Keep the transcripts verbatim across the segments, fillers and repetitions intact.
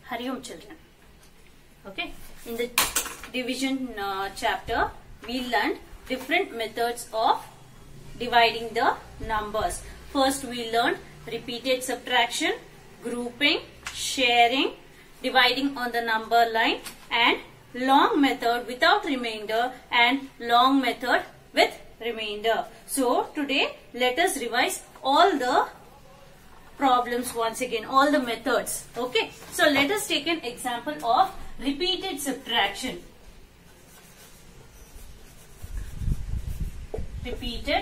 Hari Om children. Okay, in the division uh, chapter, we learned different methods of dividing the numbers. First, we learned repeated subtraction, grouping, sharing, dividing on the number line, and long method without remainder and long method with remainder. So, today let us revise all the problems once again, all the methods. Okay, so let us take an example of repeated subtraction. Repeated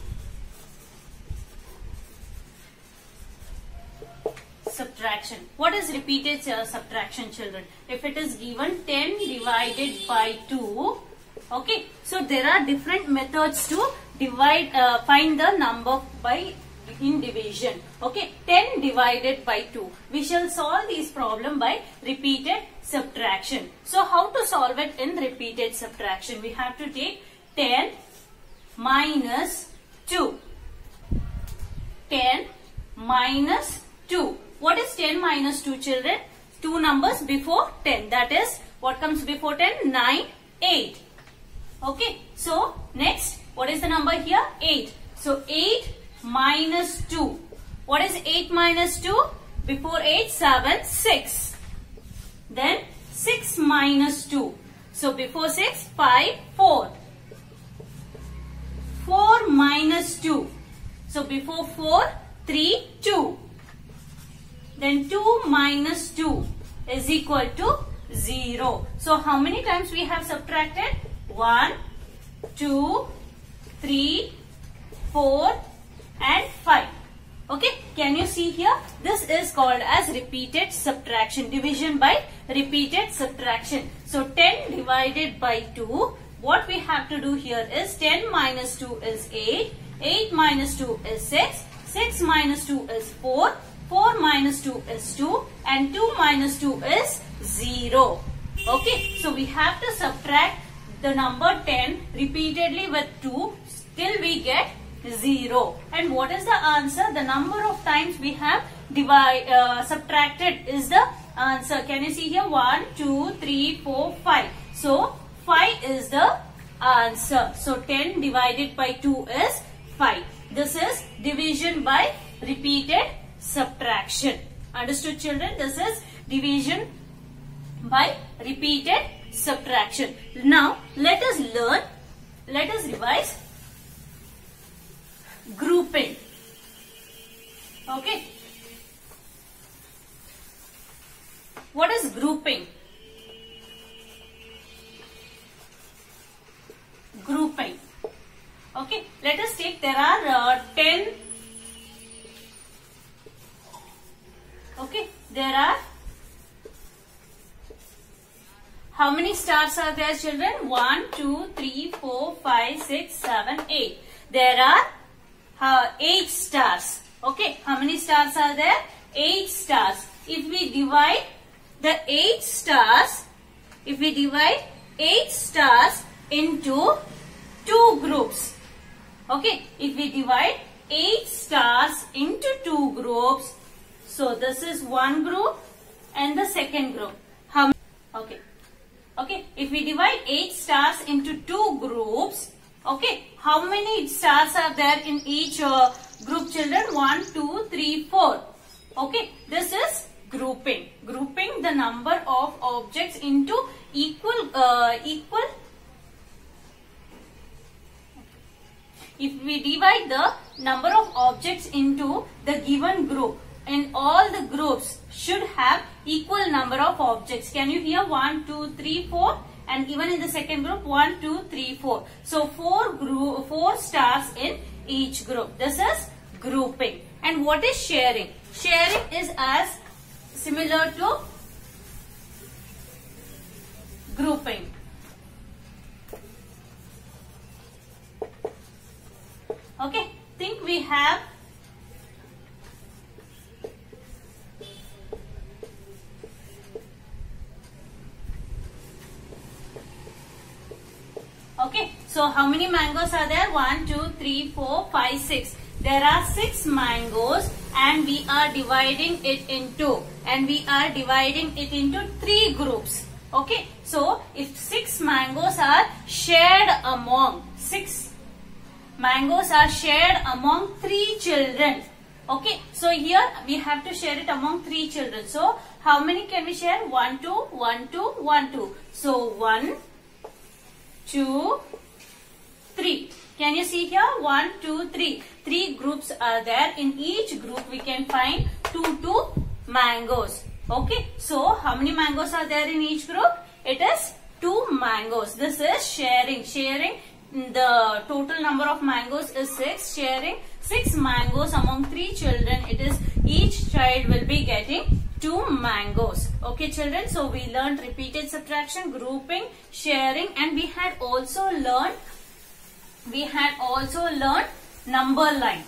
subtraction. What is repeated uh, subtraction, children? If it is given ten divided by two, okay, so there are different methods to divide, uh, find the number by in division. Okay, ten divided by two. We shall solve this problem by repeated subtraction. So how to solve it in repeated subtraction? We have to take ten minus two. ten minus two. What is ten minus two, children? Two numbers before ten. That is, what comes before ten? nine, eight. Okay, so next, what is the number here? eight. So eight minus two. What is eight minus two? Before eight, seven, six. Then six minus two. So before six, five, four. four minus two. So before four, three, two. Then two minus two is equal to zero. So how many times we have subtracted? one, two, three, four and five. Okay, can you see here? This is called as repeated subtraction, division by repeated subtraction. So ten divided by two, what we have to do here is ten minus two is eight, eight minus two is six, six minus two is four, four minus two is two and two minus two is zero. Okay, so we have to subtract the number ten repeatedly with two till we get zero. And what is the answer? The number of times we have divide, uh, subtracted is the answer. Can you see here? one, two, three, four, five. So, five is the answer. So, ten divided by two is five. This is division by repeated subtraction. Understood, children? This is division by repeated subtraction. Now, let us learn, let us revise grouping. Okay. What is grouping? Grouping. Okay. Let us take, there are uh, ten. Okay. There are, how many stars are there, children? one, two, three, four, five, six, seven, eight. There are uh, eight stars. Okay. How many stars are there? eight stars. If we divide the eight stars, if we divide eight stars into two groups. Okay. If we divide eight stars into two groups, so this is one group and the second group. How many? Okay. Okay. If we divide eight stars into two groups, okay, how many stars are there in each uh, group, children? one, two, three, four. Okay, this is grouping. Grouping the number of objects into equal, uh, equal. If we divide the number of objects into the given group, and all the groups should have equal number of objects. Can you hear? one, two, three, four. And even in the second group, one, two, three, four. So, four group, four stars in each group. This is grouping. And what is sharing? Sharing is as similar to grouping. Okay, think we have Okay, so how many mangoes are there? one, two, three, four, five, six. There are six mangoes and we are dividing it into, and we are dividing it into three groups. Okay, so if six mangoes are shared among, six mangoes are shared among three children. Okay, so here we have to share it among three children. So how many can we share? One, two, one, two, one, two. So one, two, three. Can you see here? One, two, three. Three groups are there. In each group we can find two, two mangoes. Okay, so how many mangoes are there in each group? It is two mangoes. This is sharing. Sharing, the total number of mangoes is six. Sharing six mangoes among three children. It is each child will be getting two mangoes. Okay children, so we learned repeated subtraction, grouping, sharing, and we had also learned we had also learned number line.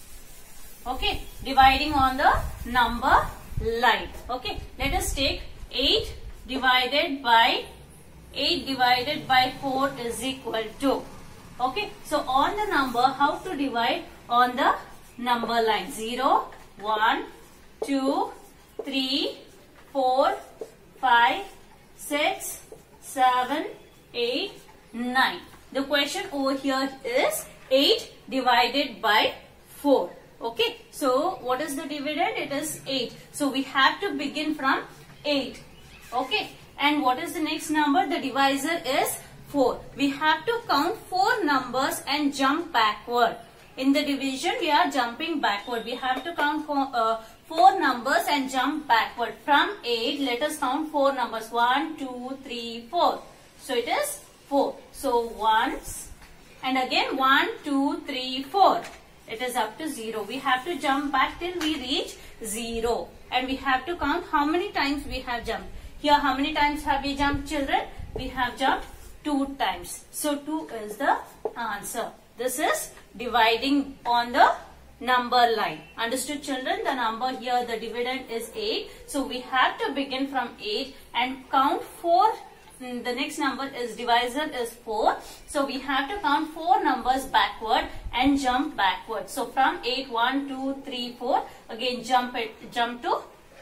Okay, dividing on the number line. Okay, let us take eight divided by eight divided by four is equal to. Okay, so on the number, how to divide on the number line? zero, one, two, three, four, five, six, seven, eight, nine. The question over here is eight divided by four. Okay, so what is the dividend? It is eight. So we have to begin from eight. Okay, and what is the next number? The divisor is four. We have to count four numbers and jump backward. In the division, we are jumping backward. We have to count four, uh, four numbers and jump backward. From eight, let us count four numbers. one, two, three, four. So it is four. So once and again one, two, three, four. It is up to zero. We have to jump back till we reach zero. And we have to count how many times we have jumped. Here how many times have we jumped, children? We have jumped two times. So two is the answer. This is dividing on the number line. Understood children? The number here, the dividend is eight. So we have to begin from eight and count four. The next number is divisor is four. So we have to count four numbers backward and jump backward. So from eight, one, two, three, four. Again jump it, jump to,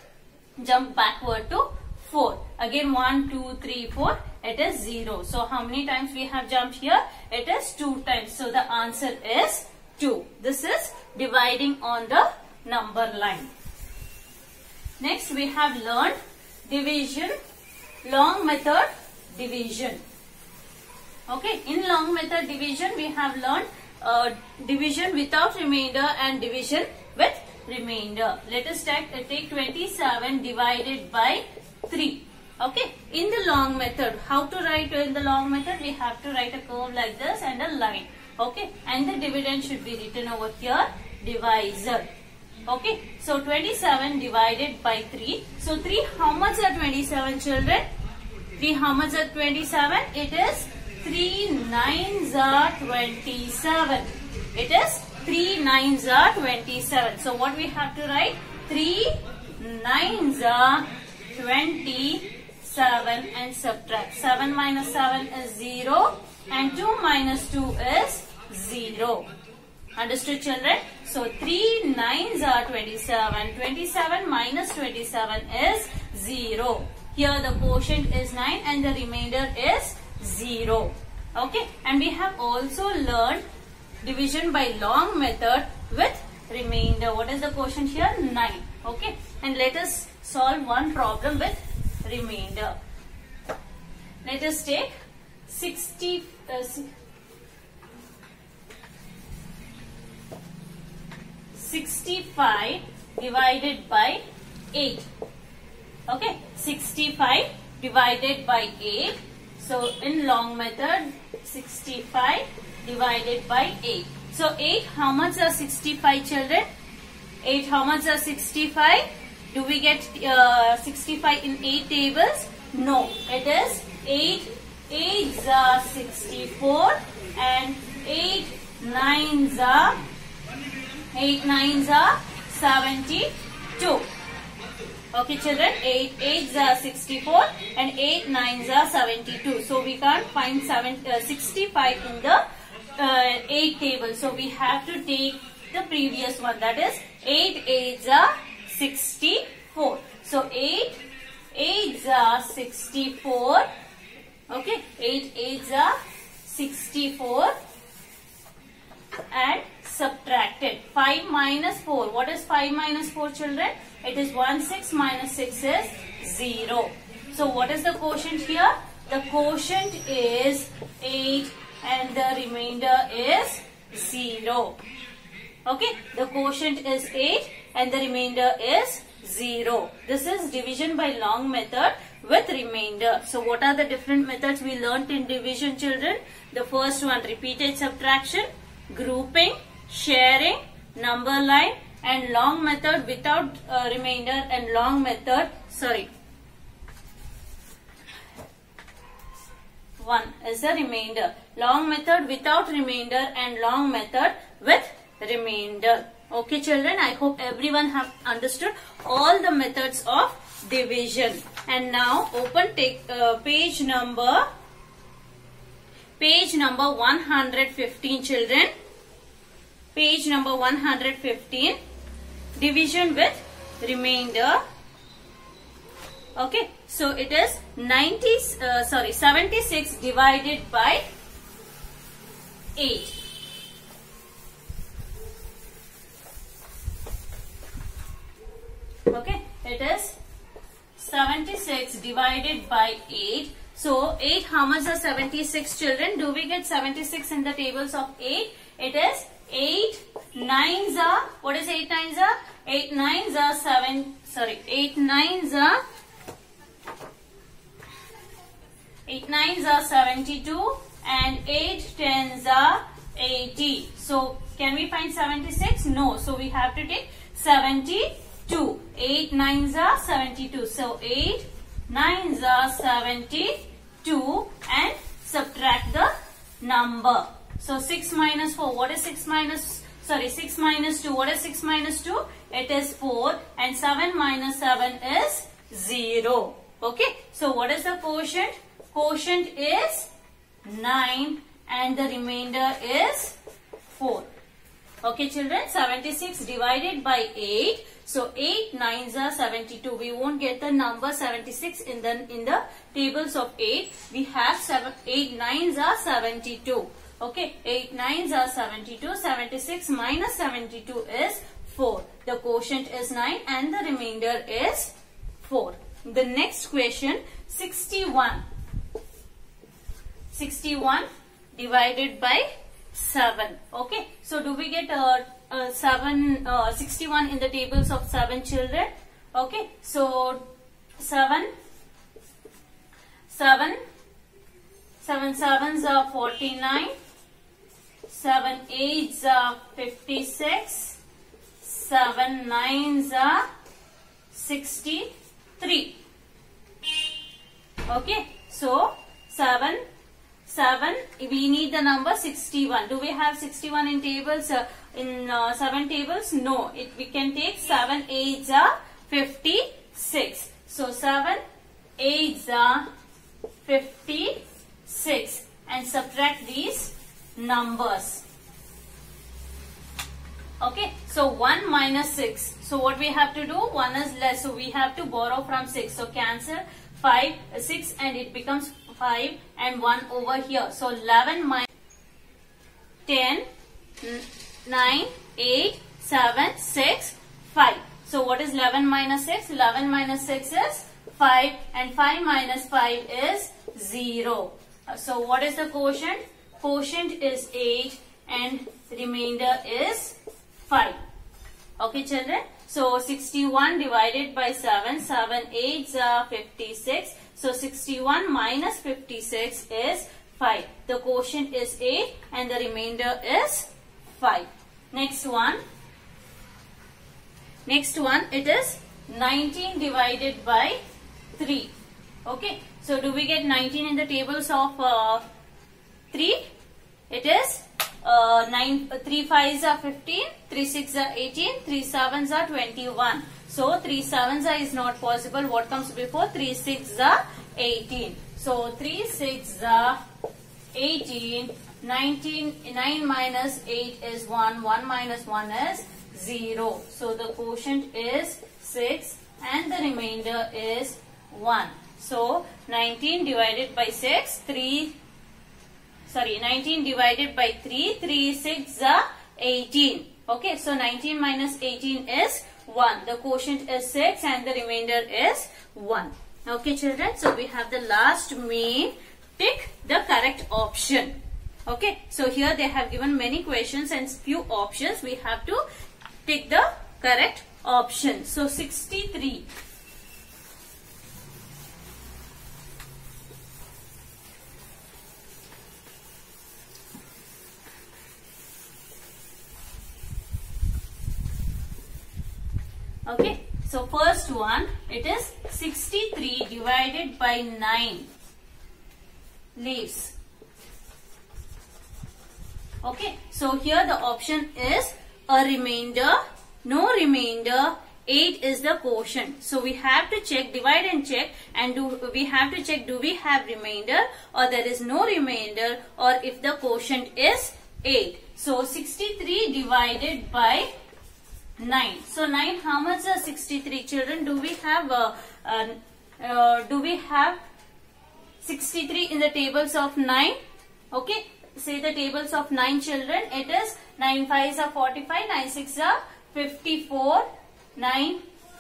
jump backward to four. Again one, two, three, four. It is zero. So how many times we have jumped here? It is two times. So the answer is two. This is dividing on the number line. Next we have learned division, long method division. Okay, in long method division we have learned uh, division without remainder and division with remainder. Let us take, uh, take twenty-seven divided by three. Okay, in the long method, how to write in the long method? We have to write a curve like this and a line. Okay, and the dividend should be written over here, divisor. Okay, so twenty-seven divided by three. So three, how much are twenty-seven children? three, how much are twenty-seven? It is three nines are twenty-seven. It is three nines are twenty-seven. So what we have to write? three nines are twenty-seven and subtract. seven minus seven is zero and two minus two is zero. Understood children? So three nines are twenty-seven. twenty-seven minus twenty-seven is zero. Here the quotient is nine and the remainder is zero. Okay, and we have also learned division by long method with remainder. What is the quotient here? nine. Okay, and let us solve one problem with remainder. Let us take sixty, uh, sixty-five divided by eight. Okay, sixty-five divided by eight. So in long method, sixty-five divided by eight. So eight, how much are sixty-five children? eight, how much are sixty-five? Do we get uh, sixty-five in eight tables? No, it is eight eights are sixty-four and eight nines are eight nines are seventy-two. Okay children, eight eights are sixty-four and eight nines are seventy-two. So we can't find seven, uh, sixty-five in the uh, eight table. So we have to take the previous one, that is eight eights are sixty-four. So eight eights are sixty-four. Okay, eight eights are sixty-four. And subtracted. five minus four. What is five minus four, children? It is one. six minus six is zero. So what is the quotient here? The quotient is eight and the remainder is zero. Okay, the quotient is eight and the remainder is zero. This is division by long method with remainder. So what are the different methods we learnt in division, children? The first one, repeated subtraction, grouping, sharing, number line, and long method without uh, remainder, and long method, sorry, one is the remainder. Long method without remainder and long method with remainder. Okay, children, I hope everyone have understood all the methods of division. And now open take uh, page number page number one hundred fifteen, children. Page number one hundred fifteen, division with remainder. Okay, so it is ninety, uh, sorry, seventy-six divided by eight. Okay, it is seventy-six divided by eight. So eight, how much are seventy-six, children? Do we get seventy-six in the tables of eight? It is eight nines are, what is eight nines are? eight nines are seven, sorry, eight nines are, eight nines are seventy-two and eight tens are eighty. So can we find seventy-six? No. So we have to take seventy-two. eight nines are seventy-two. So eight nines are seventy-two and subtract the number. So six minus four. What is six minus, sorry, six minus two. What is six minus two? It is four. And seven minus seven is zero. Okay. So what is the quotient? Quotient is nine and the remainder is four. Okay, children, seventy-six divided by eight. So eight nines are seventy-two. We won't get the number seventy-six in the in the tables of eight. We have seven, eight nines are seventy-two. Okay, eight nines are seventy-two. seventy-six minus seventy-two is four. The quotient is nine and the remainder is four. The next question, sixty-one. sixty-one divided by seven. Okay, so do we get uh, uh, seven, uh, sixty-one in the tables of seven, children? Okay, so seven, seven, seven sevens are forty-nine, seven eights are fifty-six, seven nines are sixty-three. Okay, so seven, seven, we need the number sixty-one. Do we have sixty-one in tables, uh, in uh, seven tables? No, it, we can take seven eights are fifty-six. So seven eights are fifty-six and subtract these numbers. Okay, so one minus six. So what we have to do? one is less. So we have to borrow from six. So cancel five, six and it becomes five and one over here. So eleven minus ten, nine, eight, seven, six, five. So what is eleven minus six? eleven minus six is five and five minus five is zero. So what is the quotient? Quotient is eight and remainder is five. Okay, children. So sixty-one divided by seven, seven eights are fifty-six. So sixty-one minus fifty-six is five. The quotient is eight and the remainder is five. Next one. Next one, it is nineteen divided by three. Okay. So do we get nineteen in the tables of uh, three? It is uh, nine, three fives are fifteen, three sixes are eighteen, three sevens are twenty-one. So three sevens are is not possible. What comes before? three sixes are eighteen. So three sixes are eighteen. nineteen, nine minus eight is one. one minus one is zero. So the quotient is six and the remainder is one. So nineteen divided by six, three, sorry, nineteen divided by three, three six are eighteen. Okay, so nineteen minus eighteen is one. The quotient is six and the remainder is one. Okay, children, so we have the last main. Tick the correct option. Okay, so here they have given many questions and few options. We have to tick the correct option. So sixty-three. Okay, so first one, it is sixty-three divided by nine leaves. Okay, so here the option is a remainder, no remainder, eight is the quotient. So we have to check, divide and check, and do we have to check do we have remainder or there is no remainder, or if the quotient is eight. So sixty-three divided by nine. So nine, how much are sixty-three? Children, do we have uh, uh, uh, do we have sixty-three in the tables of nine? Okay, say the tables of nine, children. It is nine fives are forty-five, nine sixes are fifty-four, nine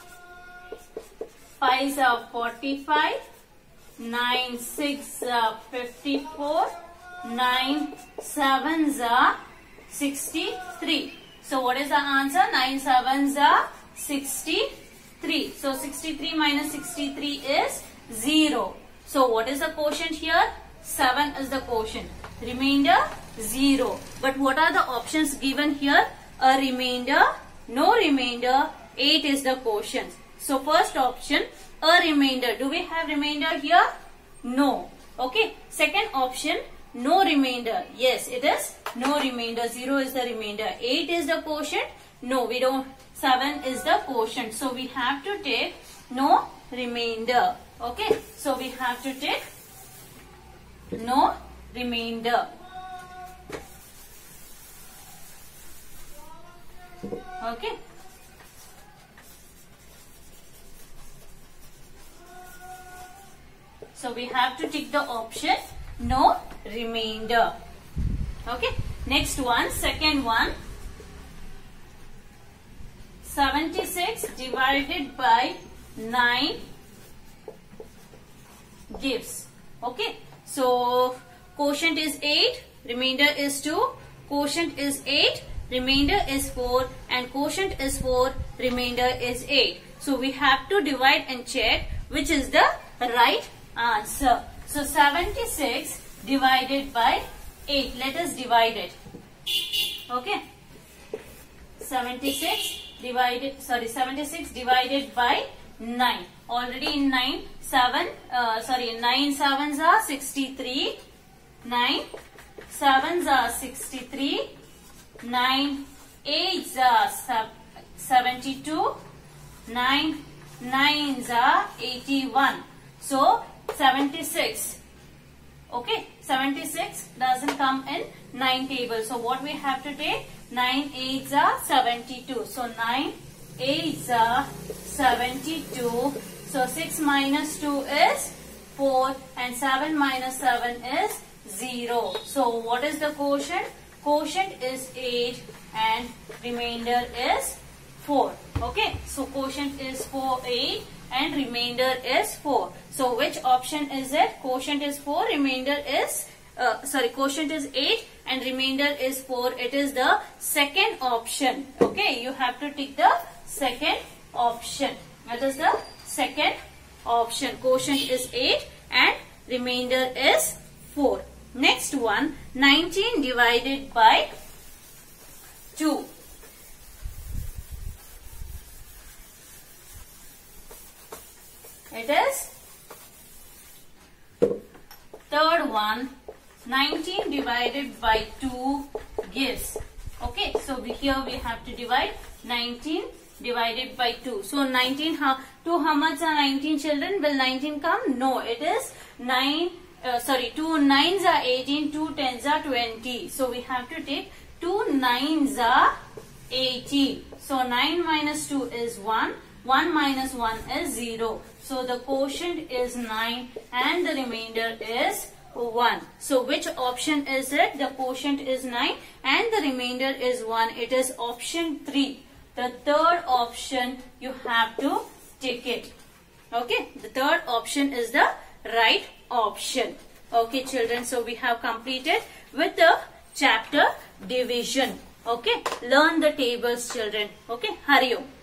fives are forty-five, nine sixes are fifty-four, nine sevens are sixty-three. So what is the answer? nine sevens are sixty-three. So sixty-three minus sixty-three is zero. So what is the quotient here? seven is the quotient. Remainder zero. But what are the options given here? A remainder, no remainder, eight is the quotient. So first option, a remainder. Do we have remainder here? No. Okay. Second option, no remainder. Yes, it is no remainder. zero is the remainder. eight is the quotient. No, we don't. seven is the quotient. So we have to take no remainder. Okay. So we have to take no remainder. Okay. So we have to tick the option no remainder. Okay. Next one, second one. seventy-six divided by nine gives. Okay. So quotient is eight, remainder is two, quotient is eight, remainder is four, and quotient is four, remainder is eight. So we have to divide and check which is the right answer. So seventy-six divided by eight. Let us divide it. Okay. seventy-six divided, sorry, seventy-six divided by nine. Already in nine, seven, uh, sorry, nine sevens are sixty-three. nine sevens are sixty-three. nine eights are seventy-two. nine nines are eighty-one. So seventy-six. Okay, seventy-six doesn't come in nine table. So what we have to take? nine eights are seventy-two. So nine eights are seventy-two. So six minus two is four and seven minus seven is zero. So what is the quotient? Quotient is eight and remainder is four. Okay, so quotient is four, eight and remainder is four. So which option is it? Quotient is four, remainder is uh, sorry, quotient is eight and remainder is four. It is the second option. Okay, you have to tick the second option. That is the second option. Quotient is eight and remainder is four. Next one, nineteen divided by two. It is third one, nineteen divided by two gives. Okay, so we, here we have to divide nineteen divided by two. So nineteen, how, two how much are nineteen, children? Will nineteen come? No, it is nine, uh, sorry, two nines are eighteen, two tens are twenty. So we have to take two nines are eighteen. So nine minus two is one. one minus one is zero. So the quotient is nine and the remainder is one. So which option is it? The quotient is nine and the remainder is one. It is option three. The third option you have to tick it. Okay. The third option is the right option. Okay children. So we have completed with the chapter division. Okay. Learn the tables children. Okay. Hari Om.